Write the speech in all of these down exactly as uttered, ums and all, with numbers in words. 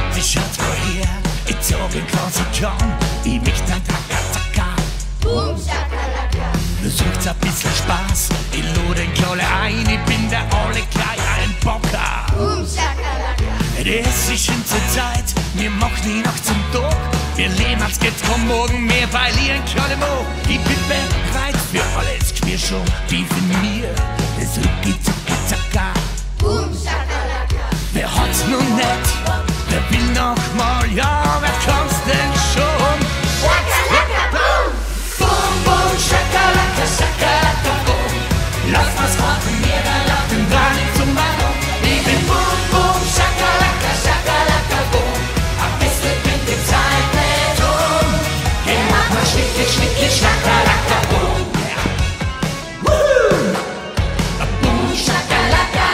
Die schaut mal her, ich sag ihn ganz und kann, ich möchte ein Taka-Taka. Boom, Schakalaka. Sucht's ein bisschen Spaß, ich lade den Kerle ein, ich bin der alle gleich ein Bocker. Boom, Schakalaka. Es ist schon zur Zeit, wir machen die Nacht zum Tag. Wir leben als geht vom Morgen mehr, weil ich ein Kerle mag. Ich bin bereit für alles, wir schon tief in mir. Das Rucki-Zucki-Zacka. Boom, Schakalaka. Wer hat's noch nicht? Wer will noch mal? Ja, wer kann's denn schon? Schakalaka, boom. Boom, boom, Schakalaka, Schakalaka, boom. Lass was machen, wir lachen gar nicht zum Machen. Ich bin boom, boom, Schakalaka, Schakalaka, boom. Ein bisschen mit dem Zeit nicht um. Geh, mach mal Schnicki, Schnicki, Schakalaka, boom. Woo! Boom, Schakalaka.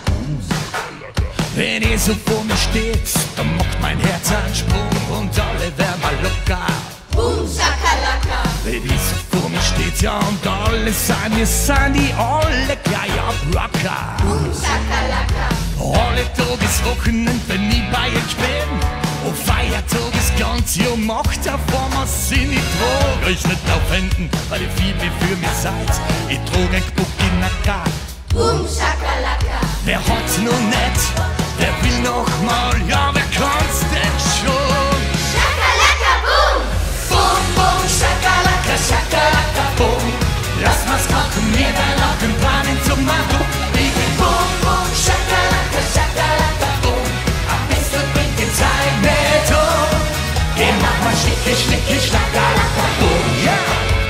Wenn ihr so vor mir steht, dann macht mein Herz einen Sprung und alle werden mal locker. Boom, Schakalaka. Wenn ihr so vor mir steht, ja, und alle sein, wir sind die alle gleich ab Rocker. Boom, Schakalaka. Alle Tage ist Wochenende, wenn ich bei euch bin. Und Feiertag ist ganz, ja, macht auf einmal Sinn. Ich trag euch nicht auf Händen, weil ihr viel wie für mich seid. Ich trag ein Gebuck in der Karte. Boom, Schakalaka. Wer hat's noch nicht? Wer will noch mal? Ja, wer kann's denn schon? Schakalaka, boom. Boom, boom, Schakalaka, Schakalaka, boom. Lass mal's machen, wir werden auch im Planen zum Machen. Ich bin boom, boom, Schakalaka, Schakalaka, boom. Ein bisschen bringt die Zeit nicht um. Geh, mach mal Schnicki, Schnicki, Schakalaka, boom, ja.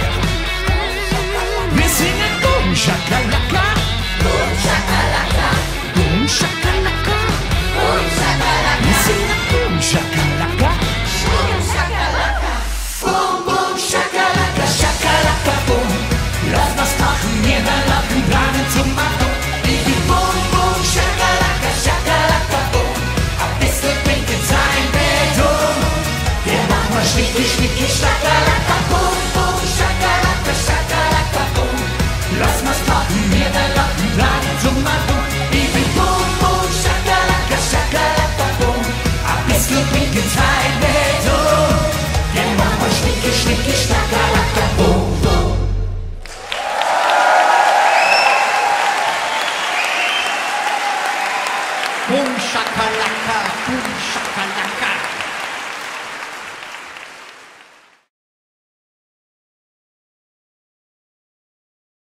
Wir singen boom, Schakalaka. Boom, Schakalaka. Boom, Schakalaka. Boom, Schakalaka. Wir singen boom, Schakalaka. Boom, Schakalaka. Boom, boom, Schakalaka, Schakalaka, boom. Lass was machen, wir werden lachen, planen zum Machen. Ich bin boom, boom, Schakalaka, Schakalaka, boom. Ein bisschen bringt die Zeit nicht um. Wir machen mal Schnicki, Schnicki, Schakalaka.